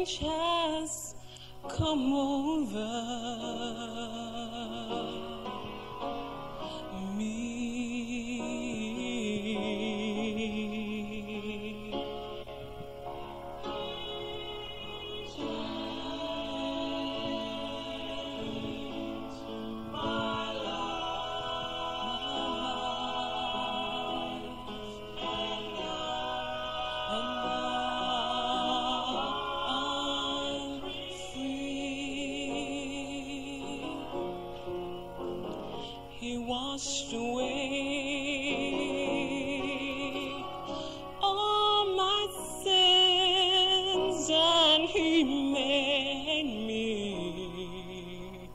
change has come over me. He washed away all my sins and He made me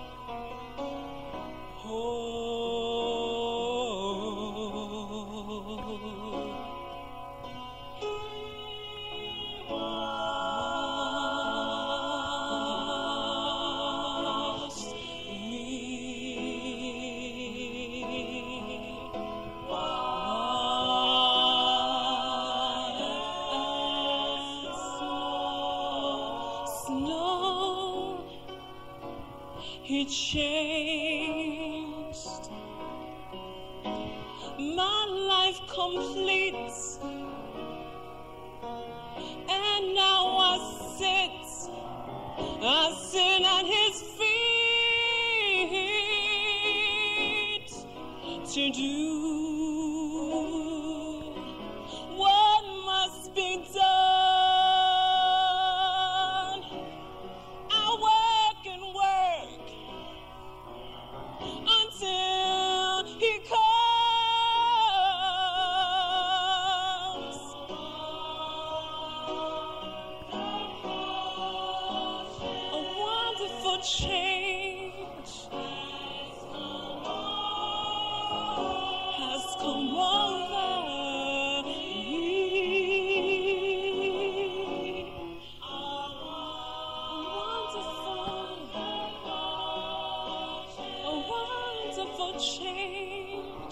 whole. He changed my life complete, and now I sit at His feet to do what must be done. Until He comes, a wonderful change has come over me. Wonderful change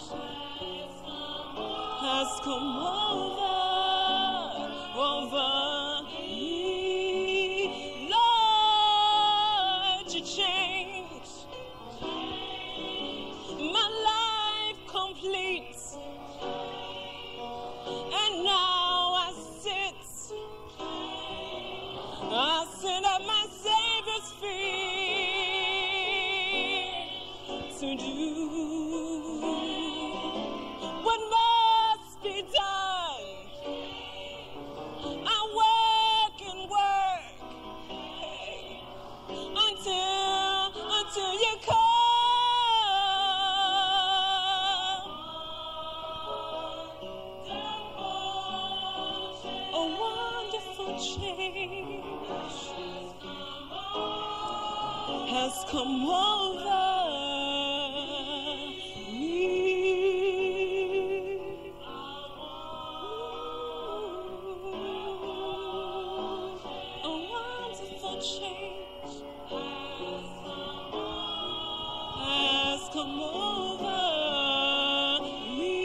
has come over me. Lord, You changed my life complete, and now I sit at my Savior's feet to do what must be done. I work and work until You come. A wonderful change has come over me. A wonderful change has come over me.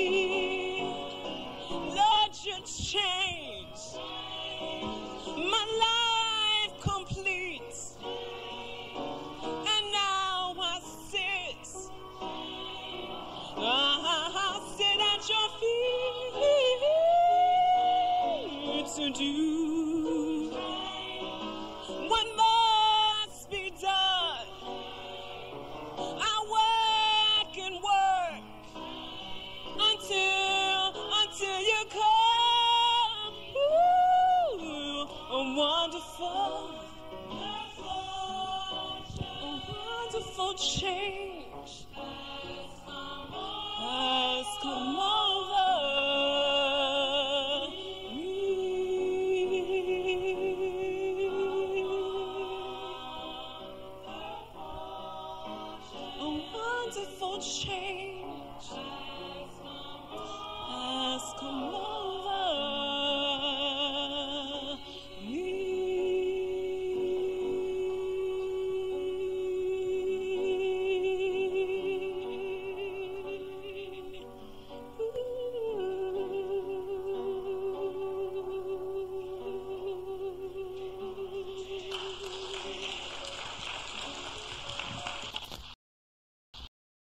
Lord, You changed my life complete, and now I sit at Your feet to do what must be done. I work and work until You come. Ooh, a wonderful change